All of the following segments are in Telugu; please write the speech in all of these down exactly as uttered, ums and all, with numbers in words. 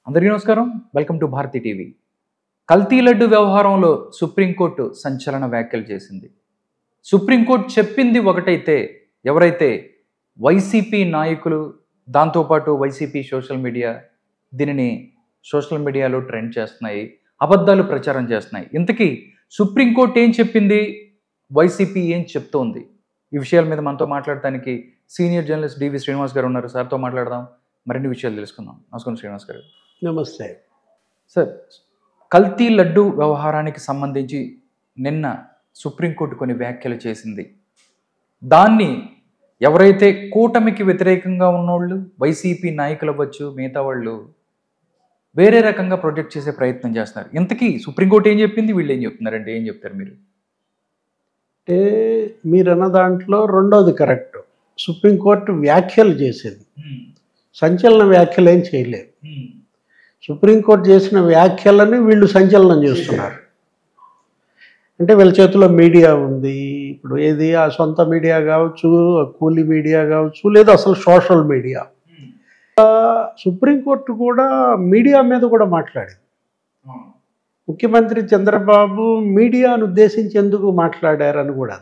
అందరికీ నమస్కారం. Welcome to Bharati TV. కల్తీ లడ్డు వ్యవహారంలో సుప్రీంకోర్టు సంచలన వ్యాఖ్యలు చేసింది. సుప్రీంకోర్టు చెప్పింది ఒకటైతే ఎవరైతే వైసీపీ నాయకులు, దాంతోపాటు వైసీపీ సోషల్ మీడియా దీనిని సోషల్ మీడియాలో ట్రెండ్ చేస్తున్నాయి, అబద్ధాలు ప్రచారం చేస్తున్నాయి. ఇంతకీ సుప్రీంకోర్టు ఏం చెప్పింది, వైసీపీ ఏం చెప్తోంది? ఈ విషయాల మీద మనతో మాట్లాడటానికి సీనియర్ జర్నలిస్ట్ డివి శ్రీనివాస్ గారు ఉన్నారు. సార్తో మాట్లాడదాం, మరిన్ని విషయాలు తెలుసుకుందాం. నమస్కారం శ్రీనివాస్ గారు. నమస్తే సార్, కల్తీ లడ్డు వ్యవహారానికి సంబంధించి నిన్న సుప్రీంకోర్టు కొన్ని వ్యాఖ్యలు చేసింది. దాన్ని ఎవరైతే కూటమికి వ్యతిరేకంగా ఉన్నోళ్ళు, వైసీపీ నాయకులు అవ్వచ్చు, మిగతా వాళ్ళు వేరే రకంగా ప్రొజెక్ట్ చేసే ప్రయత్నం చేస్తున్నారు. ఇంతకీ సుప్రీంకోర్టు ఏం చెప్పింది, వీళ్ళు ఏం చెప్తున్నారంటే ఏం చెప్తారు మీరు? అంటే మీరన్న దాంట్లో రెండోది కరెక్ట్. సుప్రీంకోర్టు వ్యాఖ్యలు చేసింది, సంచలన వ్యాఖ్యలు ఏం చేయలేదు. సుప్రీంకోర్టు చేసిన వ్యాఖ్యలని వీళ్ళు సంచలనం చేస్తున్నారు. అంటే వీళ్ళ చేతిలో మీడియా ఉంది. ఇప్పుడు ఏది ఆ సొంత మీడియా కావచ్చు, కూలీ మీడియా కావచ్చు, లేదా అసలు సోషల్ మీడియా. సుప్రీంకోర్టు కూడా మీడియా మీద కూడా మాట్లాడింది. ముఖ్యమంత్రి చంద్రబాబు మీడియాను ఉద్దేశించి ఎందుకు మాట్లాడారని కూడా.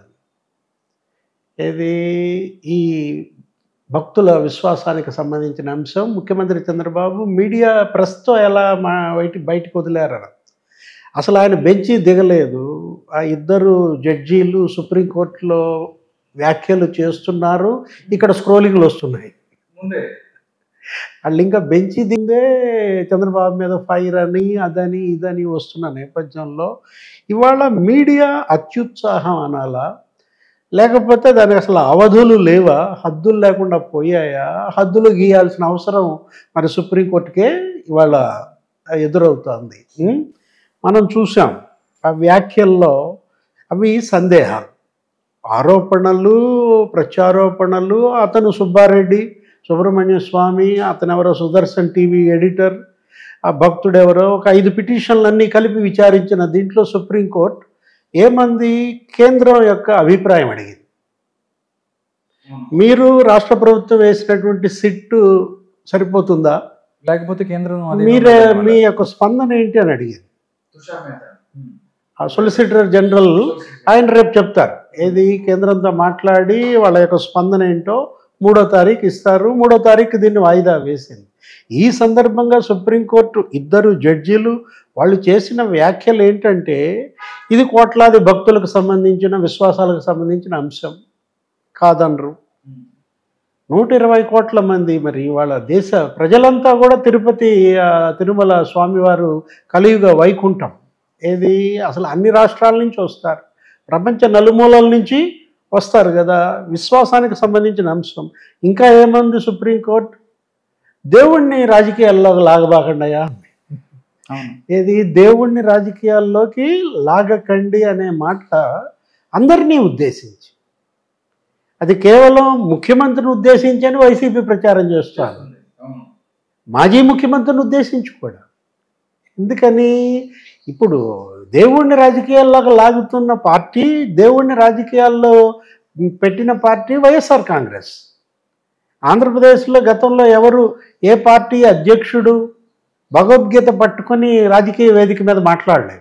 ఏది ఈ భక్తుల విశ్వాసానికి సంబంధించిన అంశం ముఖ్యమంత్రి చంద్రబాబు మీడియా ప్రెస్తో ఎలా మా బయట బయటకు వదిలేరని. అసలు ఆయన బెంచి దిగలేదు. ఆ ఇద్దరు జడ్జీలు సుప్రీంకోర్టులో వ్యాఖ్యలు చేస్తున్నారు, ఇక్కడ స్క్రోలింగ్లు వస్తున్నాయి. వాళ్ళు ఇంకా బెంచి దిందే చంద్రబాబు మీద ఫైర్ అని అదని ఇదని వస్తున్న నేపథ్యంలో ఇవాళ మీడియా అత్యుత్సాహం అనాలా, లేకపోతే దానికి అసలు అవధులు లేవా, హద్దులు లేకుండా పోయాయా, హద్దులు గీయాల్సిన అవసరం మరి సుప్రీంకోర్టుకే ఇవాళ ఎదురవుతుంది. మనం చూసాం ఆ వ్యాఖ్యల్లో అవి సందేహాలు, ఆరోపణలు, ప్రత్యారోపణలు. అతను సుబ్బారెడ్డి సుబ్రహ్మణ్య స్వామి, అతను ఎవరో సుదర్శన్ టీవీ ఎడిటర్, ఆ భక్తుడు ఎవరో, ఒక ఐదు పిటిషన్లన్నీ కలిపి విచారించిన దీంట్లో సుప్రీంకోర్టు ఏమంది, కేంద్రం యొక్క అభిప్రాయం అడిగింది. మీరు రాష్ట్ర ప్రభుత్వం వేసినటువంటి సిట్టు సరిపోతుందా, లేకపోతే కేంద్రం మీరే మీ యొక్క స్పందన ఏంటి అని అడిగింది. ఆ సొలిసిటర్ జనరల్ ఆయన రేపు చెప్తారు, ఏది కేంద్రంతో మాట్లాడి వాళ్ళ యొక్క స్పందన ఏంటో మూడో తారీఖు ఇస్తారు. మూడో తారీఖు దీన్ని వాయిదా వేసింది. ఈ సందర్భంగా సుప్రీంకోర్టు ఇద్దరు జడ్జీలు వాళ్ళు చేసిన వ్యాఖ్యలు ఏంటంటే, ఇది కోట్లాది భక్తులకు సంబంధించిన, విశ్వాసాలకు సంబంధించిన అంశం కాదనరు. నూట ఇరవై కోట్ల మంది, మరి వాళ్ళ దేశ ప్రజలంతా కూడా తిరుపతి తిరుమల స్వామివారు కలియుగ వైకుంఠం, ఏది అసలు అన్ని రాష్ట్రాల నుంచి వస్తారు, ప్రపంచ నలుమూలల నుంచి వస్తారు కదా, విశ్వాసానికి సంబంధించిన అంశం. ఇంకా ఏమంది సుప్రీంకోర్టు, దేవుణ్ణి రాజకీయాల్లోకి లాగబాకండియా, ఏది దేవుణ్ణి రాజకీయాల్లోకి లాగకండి అనే మాట అందరినీ ఉద్దేశించి, అది కేవలం ముఖ్యమంత్రిని ఉద్దేశించి అని వైసీపీ ప్రచారం చేస్తారు, మాజీ ముఖ్యమంత్రిని ఉద్దేశించి కూడా. ఎందుకని, ఇప్పుడు దేవుణ్ణి రాజకీయాల్లోకి లాగుతున్న పార్టీ, దేవుణ్ణి రాజకీయాల్లో పెట్టిన పార్టీ వైఎస్ఆర్ కాంగ్రెస్. ఆంధ్రప్రదేశ్లో గతంలో ఎవరు, ఏ పార్టీ అధ్యక్షుడు భగవద్గీత పట్టుకొని రాజకీయ వేదిక మీద మాట్లాడలేదు.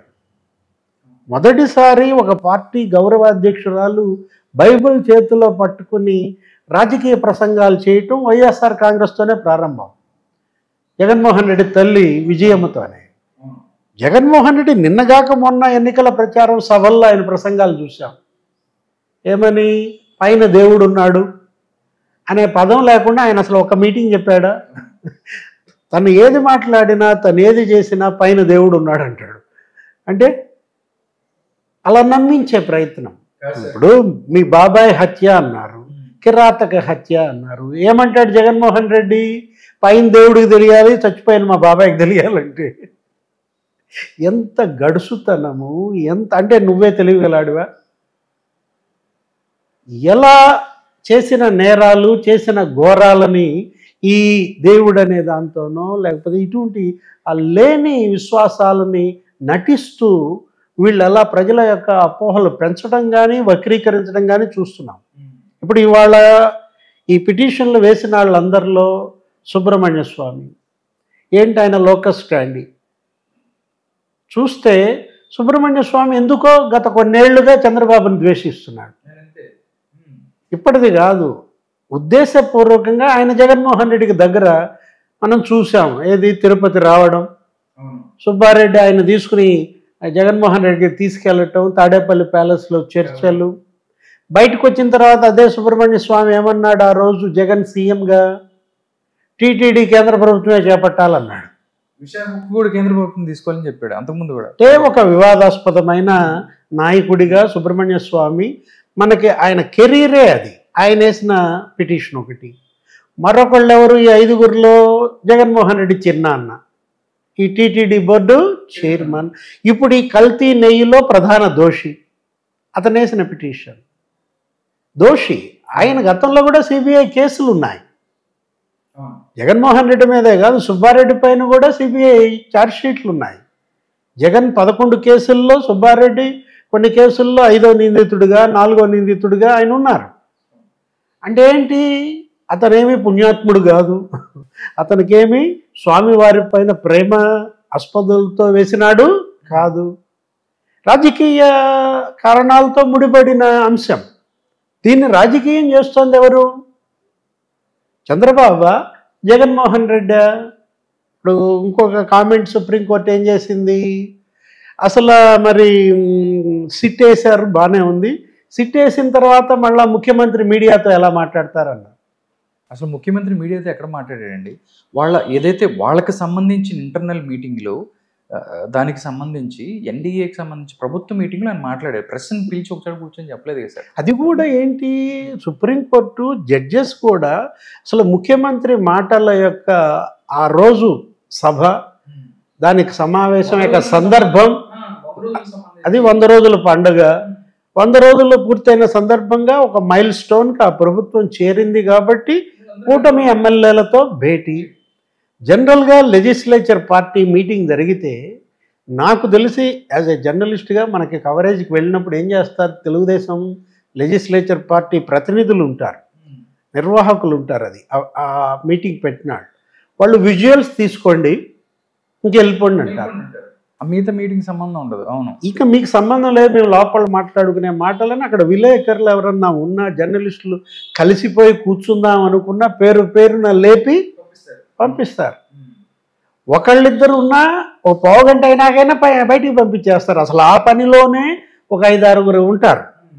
మొదటిసారి ఒక పార్టీ గౌరవాధ్యక్షురాలు బైబిల్ చేతిలో పట్టుకుని రాజకీయ ప్రసంగాలు చేయటం వైఎస్ఆర్ కాంగ్రెస్తోనే ప్రారంభం, జగన్మోహన్ రెడ్డి తల్లి విజయమ్మతోనే. జగన్మోహన్ రెడ్డి నిన్నగాక మొన్న ఎన్నికల ప్రచారం సభల్లో ఆయన ప్రసంగాలు చూసాం. ఏమని, పైన దేవుడు ఉన్నాడు అనే పదం లేకుండా ఆయన అసలు ఒక మీటింగ్ చెప్పాడా? తను ఏది మాట్లాడినా, తను ఏది చేసినా పైన దేవుడు ఉన్నాడు అంటాడు. అంటే అలా నమ్మించే ప్రయత్నం. ఇప్పుడు మీ బాబాయ్ హత్య అన్నారు, కిరాతక హత్య అన్నారు. ఏమంటాడు జగన్మోహన్ రెడ్డి, పైన దేవుడికి తెలియాలి, చచ్చిపోయిన మా బాబాయ్కి తెలియాలంటే. ఎంత గడుసుతనము, ఎంత అంటే నువ్వే తెలియగలాడువా? ఎలా చేసిన నేరాలు, చేసిన ఘోరాలని ఈ దేవుడు అనే దాంతోనో, లేకపోతే ఇటువంటి ఆ లేని విశ్వాసాలని నటిస్తూ వీళ్ళు ఎలా ప్రజల యొక్క అపోహలు పెంచడం కానీ వక్రీకరించడం కానీ చూస్తున్నాం. ఇప్పుడు ఇవాళ ఈ పిటిషన్లు వేసిన వాళ్ళందరిలో సుబ్రహ్మణ్య స్వామి, ఏంటి ఆయన లోకస్ స్టాండింగ్ చూస్తే సుబ్రహ్మణ్య స్వామి ఎందుకో గత కొన్నేళ్లుగా చంద్రబాబును ద్వేషిస్తున్నాడు. ఇప్పటిది కాదు, ఉద్దేశపూర్వకంగా ఆయన జగన్మోహన్ రెడ్డికి దగ్గర మనం చూసాం. ఏది తిరుపతి రావడం, సుబ్బారెడ్డి ఆయన తీసుకుని జగన్మోహన్ రెడ్డికి తీసుకెళ్ళటం, తాడేపల్లి ప్యాలెస్లో చర్చలు. బయటకు వచ్చిన తర్వాత అదే సుబ్రహ్మణ్య స్వామి ఏమన్నాడు ఆ రోజు జగన్ సీఎంగా, టీటీడీ కేంద్ర ప్రభుత్వమే చేపట్టాలన్నాడు. విశాఖకు కూడా కేంద్ర ప్రభుత్వం తీసుకోవాలని చెప్పాడు అంతకుముందు కూడా. అంటే ఒక వివాదాస్పదమైన నాయకుడిగా సుబ్రహ్మణ్య స్వామి, మనకి ఆయన కెరీరే అది. ఆయన వేసిన పిటిషన్ ఒకటి, మరొకళ్ళు ఎవరు ఈ ఐదుగురిలో జగన్మోహన్ రెడ్డి చిన్న అన్న, ఈ టీటీడీ బోర్డు చైర్మన్, ఇప్పుడు ఈ కల్తీ నెయ్యిలో ప్రధాన దోషి, అతను వేసిన పిటిషన్ దోషి. ఆయన గతంలో కూడా సిబిఐ కేసులు ఉన్నాయి, జగన్మోహన్ రెడ్డి మీదే కాదు సుబ్బారెడ్డి పైన కూడా సిబిఐ ఛార్జ్షీట్లు ఉన్నాయి. జగన్ పదకొండు కేసుల్లో, సుబ్బారెడ్డి కొన్ని కేసుల్లో ఐదో నిందితుడిగా నాలుగో నిందితుడిగా ఆయన ఉన్నారు. అంటే ఏంటి, అతనేమి పుణ్యాత్ముడు కాదు, అతనికేమి స్వామివారి పైన ప్రేమ ఆస్పదలతో వేసినాడు కాదు, రాజకీయ కారణాలతో ముడిపడిన అంశం. దీన్ని రాజకీయం చేస్తోంది ఎవరు, చంద్రబాబు, జగన్మోహన్ రెడ్డి? ఇప్పుడు ఇంకొక కామెంట్ సుప్రీంకోర్టు ఏం చేసింది, అసలు మరి సిట్ వేశారు, బాగానే ఉంది, సిట్ వేసిన తర్వాత మళ్ళీ ముఖ్యమంత్రి మీడియాతో ఎలా మాట్లాడతారన్న. అసలు ముఖ్యమంత్రి మీడియాతో ఎక్కడ మాట్లాడాడండి? వాళ్ళ ఏదైతే వాళ్ళకి సంబంధించిన ఇంటర్నల్ మీటింగ్లో దానికి సంబంధించి ఎన్డీఏకి సంబంధించి ప్రభుత్వ మీటింగ్లో ఆయన మాట్లాడారు, ప్రెస్ని పిలిచి ఒకసారి కూర్చొని చెప్పలేదు కదా సార్. అది కూడా ఏంటి, సుప్రీంకోర్టు జడ్జెస్ కూడా అసలు ముఖ్యమంత్రి మాటల యొక్క ఆ రోజు సభ, దానికి సమావేశం యొక్క సందర్భం, అది వంద రోజుల పండుగ, వంద రోజుల్లో పూర్తయిన సందర్భంగా ఒక మైల్ స్టోన్కి ఆ ప్రభుత్వం చేరింది కాబట్టి కూటమి ఎమ్మెల్యేలతో భేటీ. జనరల్గా లెజిస్లేచర్ పార్టీ మీటింగ్ జరిగితే నాకు తెలిసి యాజ్ ఏ జర్నలిస్ట్గా మనకి కవరేజ్కి వెళ్ళినప్పుడు ఏం చేస్తారు, తెలుగుదేశం లెజిస్లేచర్ పార్టీ ప్రతినిధులు ఉంటారు, నిర్వాహకులు ఉంటారు, అది ఆ మీటింగ్ పెట్టినాడు, వాళ్ళు విజువల్స్ తీసుకోండి ఇంక వెళ్ళిపోండి అంటారు. మిగతా మీటింగ్ సంబంధం ఉండదు. అవును, ఇక మీకు సంబంధం లేదు, మేము లోపల మాట్లాడుకునే మాటలని అక్కడ విలేకరులు ఎవరన్నా ఉన్నా జర్నలిస్టులు కలిసిపోయి కూర్చుందాం అనుకున్నా పేరు పేరున లేపి పంపిస్తారు. ఒకళ్ళిద్దరు ఉన్నా ఓ పావు గంట అయినాకైనా బయటికి పంపించేస్తారు. అసలు ఆ పనిలోనే ఒక ఐదు ఆరుగురు ఉంటారు,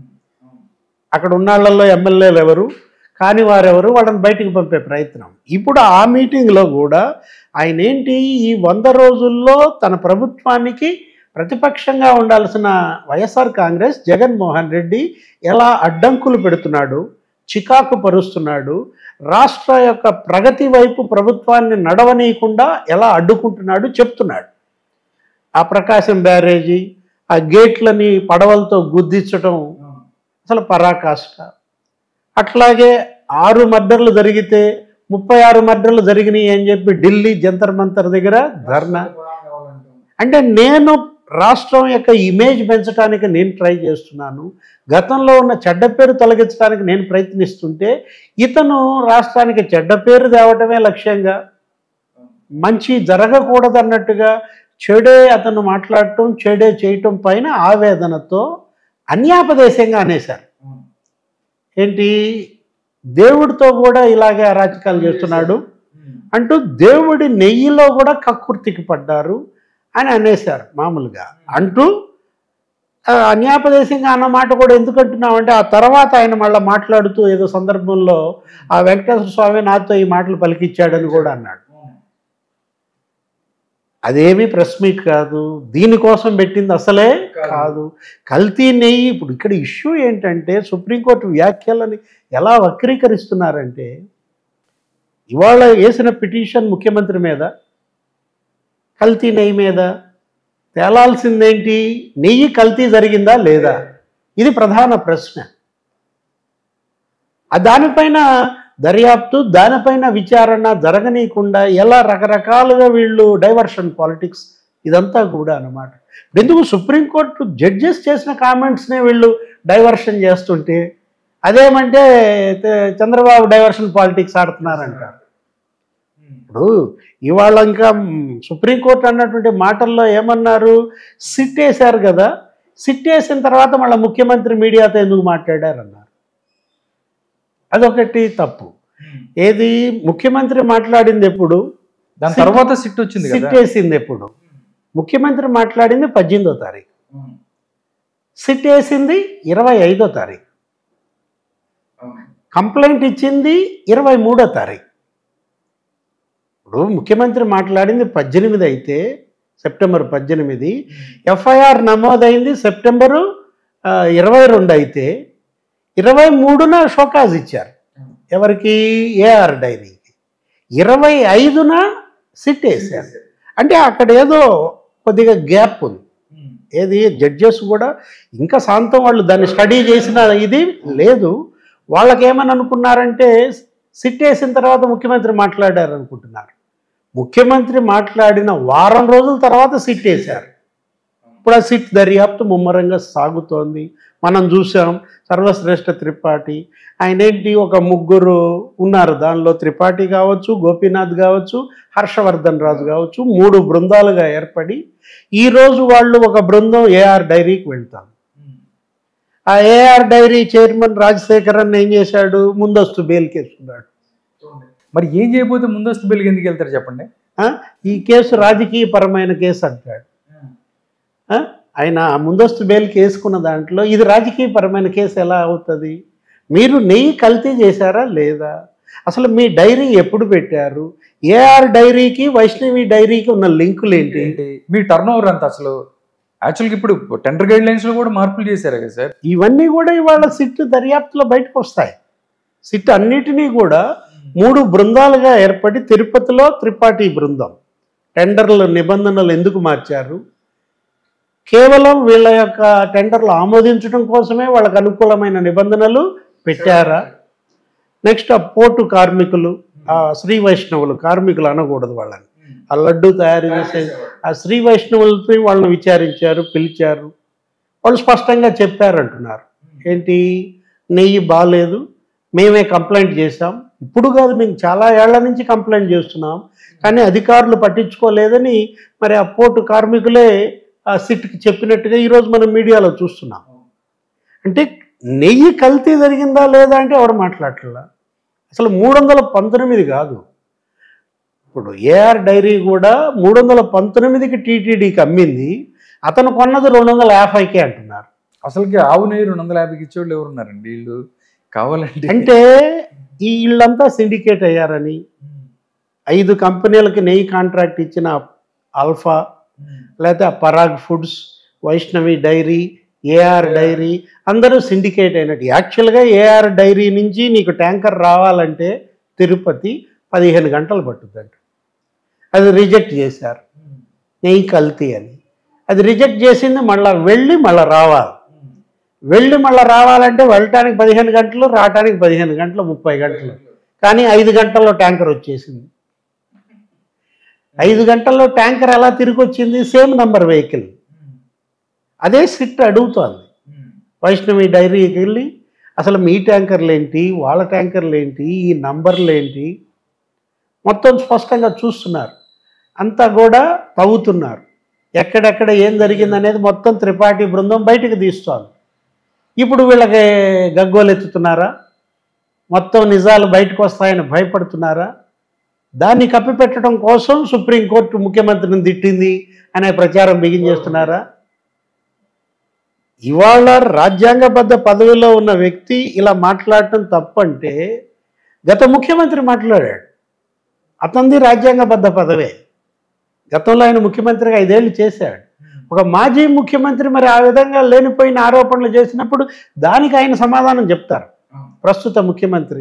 అక్కడ ఉన్నాళ్ళల్లో ఎమ్మెల్యేలు ఎవరు కానీ వారెవరు, వాళ్ళని బయటికి పంపే ప్రయత్నం. ఇప్పుడు ఆ మీటింగ్లో కూడా ఆయన ఏంటి, ఈ వంద రోజుల్లో తన ప్రభుత్వానికి ప్రతిపక్షంగా ఉండాల్సిన వైఎస్ఆర్ కాంగ్రెస్ జగన్మోహన్ రెడ్డి ఎలా అడ్డంకులు పెడుతున్నాడు, చికాకు పరుస్తున్నాడు, రాష్ట్ర యొక్క ప్రగతి వైపు ప్రభుత్వాన్ని నడవనీయకుండా ఎలా అడ్డుకుంటున్నాడు చెప్తున్నాడు. ఆ ప్రకాశం బ్యారేజీ, ఆ గేట్లని పడవలతో గుద్దించడం అసలు పరాకాష్ట. అట్లాగే ఆరు మర్డర్లు జరిగితే ముప్పై ఆరు మర్డర్లు జరిగినాయి అని చెప్పి ఢిల్లీ జంతర్ మంతర్ దగ్గర ధర్నా. అంటే నేను రాష్ట్రం యొక్క ఇమేజ్ పెంచడానికి నేను ట్రై చేస్తున్నాను, గతంలో ఉన్న చెడ్డ పేరు తొలగించడానికి నేను ప్రయత్నిస్తుంటే ఇతను రాష్ట్రానికి చెడ్డ పేరు తేవటమే లక్ష్యంగా, మంచి జరగకూడదన్నట్టుగా చెడే అతను మాట్లాడటం, చెడే చేయటం పైన ఆవేదనతో అన్యాపదేశంగా అనేశారు. ఏంటి, దేవుడితో కూడా ఇలాగే అరాచకాలు చేస్తున్నాడు అంటూ దేవుడి నెయ్యిలో కూడా కక్కుర్తికి పడ్డారు అని అనేశారు మామూలుగా. అంటూ అన్యాపదేశంగా అన్న మాట కూడా ఎందుకు అంటున్నామంటే ఆ తర్వాత ఆయన మళ్ళీ మాట్లాడుతూ ఏదో సందర్భంలో ఆ వెంకటేశ్వర స్వామి నాతో ఈ మాటలు పలికిచ్చాడని కూడా అన్నాడు. అదేమీ ప్రెస్ మీట్ కాదు, దీనికోసం పెట్టింది అసలే కాదు, కల్తీ నెయ్యి. ఇప్పుడు ఇక్కడ ఇష్యూ ఏంటంటే సుప్రీంకోర్టు వ్యాఖ్యలని ఎలా వక్రీకరిస్తున్నారంటే, ఇవాళ వేసిన పిటిషన్ ముఖ్యమంత్రి మీద, కల్తీ నెయ్యి మీద తేలాల్సిందేంటి, నెయ్యి కల్తీ జరిగిందా లేదా, ఇది ప్రధాన ప్రశ్న. దానిపైన దర్యాప్తు, దానిపైన విచారణ జరగనీయకుండా ఎలా రకరకాలుగా వీళ్ళు డైవర్షన్ పాలిటిక్స్, ఇదంతా కూడా అన్నమాట. ఎందుకు సుప్రీంకోర్టు జడ్జెస్ చేసిన కామెంట్స్నే వీళ్ళు డైవర్షన్ చేస్తుంటే అదేమంటే చంద్రబాబు డైవర్షన్ పాలిటిక్స్ ఆడుతున్నారంటారు. ఇప్పుడు ఇవాళ ఇంకా సుప్రీంకోర్టు అన్నటువంటి మాటల్లో ఏమన్నారు, సిట్ వేశారు కదా, సిట్ వేసిన తర్వాత మళ్ళీ ముఖ్యమంత్రి మీడియాతో ఎందుకు మాట్లాడారు అన్నారు. అదొకటి తప్పు. ఏది ముఖ్యమంత్రి మాట్లాడింది ఎప్పుడు, దాని తర్వాత సిట్ వచ్చింది, సిట్ వేసింది ఎప్పుడు? ముఖ్యమంత్రి మాట్లాడింది పద్దెనిమిదో తారీఖు, సిట్ వేసింది ఇరవై ఐదో తారీఖు, కంప్లైంట్ ఇచ్చింది ఇరవై మూడో తారీఖు. ఇప్పుడు ముఖ్యమంత్రి మాట్లాడింది పద్దెనిమిది అయితే సెప్టెంబర్ పద్దెనిమిది, ఎఫ్ఐఆర్ నమోదైంది సెప్టెంబరు ఇరవై రెండు అయితే ఇరవై మూడున షోకాజ్ ఇచ్చారు. ఎవరికి? ఏఆర్ డైరీకి. ఇరవై ఐదున సిట్ వేశారు. అంటే అక్కడ ఏదో కొద్దిగా గ్యాప్ ఉంది. ఏది జడ్జెస్ కూడా ఇంకా శాంతం వాళ్ళు దాన్ని స్టడీ చేసిన ఇది లేదు. వాళ్ళకేమని అనుకున్నారంటే సిట్ వేసిన తర్వాత ముఖ్యమంత్రి మాట్లాడారు అనుకుంటున్నారు. ముఖ్యమంత్రి మాట్లాడిన వారం రోజుల తర్వాత సిట్ వేశారు. ఇప్పుడు ఆ సిట్ దర్యాప్తు ముమ్మరంగా సాగుతోంది. మనం చూసాం సర్వశ్రేష్ఠ త్రిపాఠి, ఆయన ఏంటి ఒక ముగ్గురు ఉన్నారు దానిలో, త్రిపాఠి కావచ్చు, గోపీనాథ్ కావచ్చు, హర్షవర్ధన్ రాజు కావచ్చు, మూడు బృందాలుగా ఏర్పడి ఈరోజు వాళ్ళు ఒక బృందం ఏఆర్ డైరీకి వెళ్తాం. ఆ ఏఆర్ డైరీ చైర్మన్ రాజశేఖరన్ ఏం చేశాడు, ముందస్తు బెయిల్ కేసుకున్నాడు. మరి ఏం చేయబోతే ముందస్తు బెయిల్కి ఎందుకు వెళ్తారు చెప్పండి? ఈ కేసు రాజకీయపరమైన కేసు అంటాడు ఆయన. ముందస్తు బెయిల్కి వేసుకున్న దాంట్లో ఇది రాజకీయపరమైన కేసు ఎలా అవుతుంది? మీరు నెయ్యి కల్తీ చేశారా లేదా? అసలు మీ డైరీ ఎప్పుడు పెట్టారు? ఏఆర్ డైరీకి వైష్ణవి డైరీకి ఉన్న లింకులు ఏంటి? మీ టర్న్ ఓవర్ అంత అసలు యాక్చువల్గా ఇప్పుడు టెండర్ గైడ్ లైన్స్లో కూడా మార్పులు చేశారు కదా సార్. ఇవన్నీ కూడా ఇవాళ సిట్ దర్యాప్తులో బయటకు వస్తాయి. సిట్ అన్నిటినీ కూడా మూడు బృందాలుగా ఏర్పడి తిరుపతిలో త్రిపాఠి బృందం టెండర్ల నిబంధనలు ఎందుకు మార్చారు, కేవలం వీళ్ళ యొక్క టెండర్లు ఆమోదించడం కోసమే వాళ్ళకు అనుకూలమైన నిబంధనలు పెట్టారా? నెక్స్ట్ ఆ పోర్టు కార్మికులు, ఆ శ్రీ వైష్ణవులు, కార్మికులు అనకూడదు వాళ్ళని, ఆ లడ్డు తయారు చేసే ఆ శ్రీ వైష్ణవులతో వాళ్ళని విచారించారు, పిలిచారు. వాళ్ళు స్పష్టంగా చెప్పారంటున్నారు. ఏంటి, నెయ్యి బాగాలేదు, మేమే కంప్లైంట్ చేశాం. ఇప్పుడు కాదు, మేము చాలా ఏళ్ల నుంచి కంప్లైంట్ చేస్తున్నాం, కానీ అధికారులు పట్టించుకోలేదని మరి ఆ పోర్టు కార్మికులే ఆ సిట్కి చెప్పినట్టుగా ఈరోజు మనం మీడియాలో చూస్తున్నాం. అంటే నెయ్యి కల్తీ జరిగిందా లేదా అంటే ఎవరు మాట్లాడట్లా. అసలు మూడు వందల పంతొమ్మిది కాదు, ఇప్పుడు ఏఆర్ డైరీ కూడా మూడు వందల పంతొమ్మిదికి టీటీడీకి అమ్మింది, అతను కొన్నది రెండు వందల యాభైకే అంటున్నారు. అసలుకి ఆవు నెయ్యి రెండు వందల యాభైకి ఇచ్చేవాళ్ళు ఎవరున్నారండి? వీళ్ళు కావాలంటే అంటే ఈ వీళ్ళంతా సిండికేట్ అయ్యారని, ఐదు కంపెనీలకి నెయ్యి కాంట్రాక్ట్ ఇచ్చిన ఆల్ఫా, లేకపోతే Parag foods, Vaishnavi dairy, AR dairy అందరూ సిండికేట్ అయినట్టు. యాక్చువల్గా ఏఆర్ డైరీ నుంచి నీకు ట్యాంకర్ రావాలంటే తిరుపతి పదిహేను గంటలు పట్టుద్దంట. అది రిజెక్ట్ చేశారు, నెయ్యి కల్తీ అని. అది రిజెక్ట్ చేసింది మళ్ళీ వెళ్ళి మళ్ళీ రావాలి. వెళ్ళి మళ్ళీ రావాలంటే వెళ్ళటానికి పదిహేను గంటలు, రావటానికి పదిహేను గంటలు, ముప్పై గంటలు. కానీ ఐదు గంటల్లో ట్యాంకర్ వచ్చేసింది. ఐదు గంటల్లో ట్యాంకర్ ఎలా తిరిగి వచ్చింది? Same number vehicle. అదే సిట్ అడుగుతోంది వైష్ణవి డైరీకి వెళ్ళి, అసలు మీ ట్యాంకర్లు ఏంటి, వాళ్ళ ట్యాంకర్లు ఏంటి, ఈ నంబర్లు ఏంటి, మొత్తం స్పష్టంగా చూస్తున్నారు. అంతా కూడా తవ్వుతున్నారు. ఎక్కడెక్కడ ఏం జరిగిందనేది మొత్తం త్రిపాఠి బృందం బయటకు తీస్తోంది. ఇప్పుడు వీళ్ళకి గగ్గోలు ఎత్తుతున్నారా? మొత్తం నిజాలు బయటకు వస్తాయని భయపడుతున్నారా? దాన్ని కప్పిపెట్టడం కోసం సుప్రీంకోర్టు ముఖ్యమంత్రిని తిట్టింది అనే ప్రచారం బిగించేస్తున్నారా? ఇవాళ రాజ్యాంగబద్ధ పదవిలో ఉన్న వ్యక్తి ఇలా మాట్లాడటం తప్పంటే, గత ముఖ్యమంత్రి మాట్లాడాడు, అతనిది రాజ్యాంగబద్ధ పదవే. గతంలో ఆయన ముఖ్యమంత్రిగా ఐదేళ్లు చేశాడు. ఒక మాజీ ముఖ్యమంత్రి మరి ఆ విధంగా లేనిపోయిన ఆరోపణలు చేసినప్పుడు దానికి ఆయన సమాధానం చెప్తారు. ప్రస్తుత ముఖ్యమంత్రి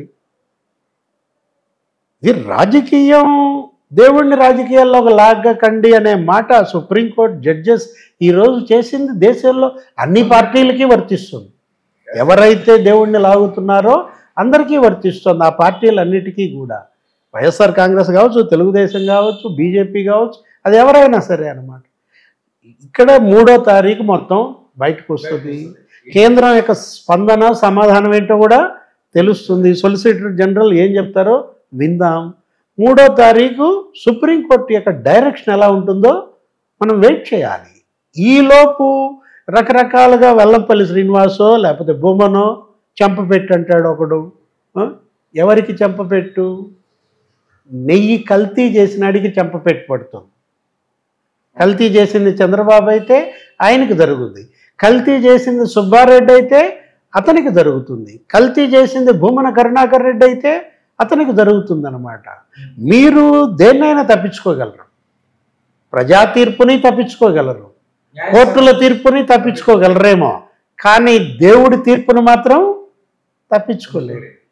ఇది రాజకీయం, దేవుడిని రాజకీయాల్లో ఒక లాగకండి అనే మాట సుప్రీంకోర్టు జడ్జెస్ ఈరోజు చేసింది దేశంలో అన్ని పార్టీలకి వర్తిస్తుంది. ఎవరైతే దేవుడిని లాగుతున్నారో అందరికీ వర్తిస్తుంది, ఆ పార్టీలన్నిటికీ కూడా. వైఎస్ఆర్ కాంగ్రెస్ కావచ్చు, తెలుగుదేశం కావచ్చు, బీజేపీ కావచ్చు, అది ఎవరైనా సరే అన్నమాట. ఇక్కడ మూడో తారీఖు మొత్తం బయటకు వస్తుంది. కేంద్రం యొక్క స్పందన, సమాధానం ఏంటో కూడా తెలుస్తుంది. సొలిసిటర్ జనరల్ ఏం చెప్తారో విందాం. మూడో తారీఖు సుప్రీంకోర్టు యొక్క డైరెక్షన్ ఎలా ఉంటుందో మనం వెయిట్ చేయాలి. ఈలోపు రకరకాలుగా వెల్లంపల్లి శ్రీనివాసో లేకపోతే బొమ్మనో చెంపపెట్టు అంటాడు ఒకడు. ఎవరికి చెంపపెట్టు? నెయ్యి కల్తీ చేసినాడికి చెంపపెట్టు పడుతుంది. కల్తీ చేసింది చంద్రబాబు అయితే ఆయనకు జరుగుతుంది, కల్తీ చేసింది సుబ్బారెడ్డి అయితే అతనికి జరుగుతుంది, కల్తీ చేసింది భూమన కరుణాకర్ రెడ్డి అయితే అతనికి జరుగుతుంది అన్నమాట. మీరు దేన్నైనా తప్పించుకోగలరు, ప్రజా తీర్పుని తప్పించుకోగలరు, కోర్టుల తీర్పుని తప్పించుకోగలరేమో, కానీ దేవుడి తీర్పును మాత్రం తప్పించుకోలేరు.